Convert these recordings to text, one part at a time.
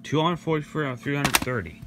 244 out of 330.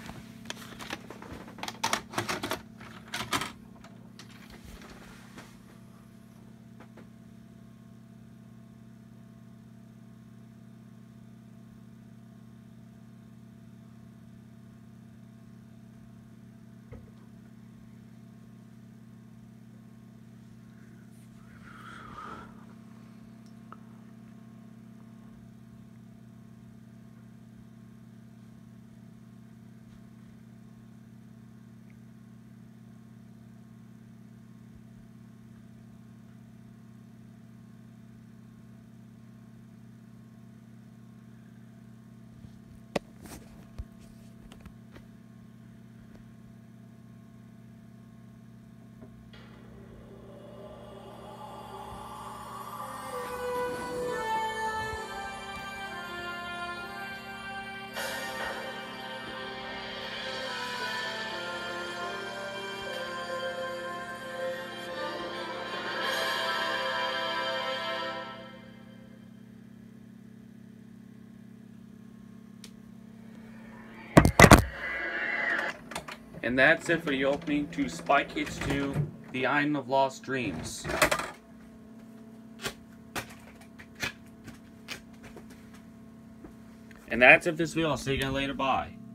And that's it for the opening to Spy Kids 2, The Island of Lost Dreams. And that's it for this video. I'll see you again later. Bye.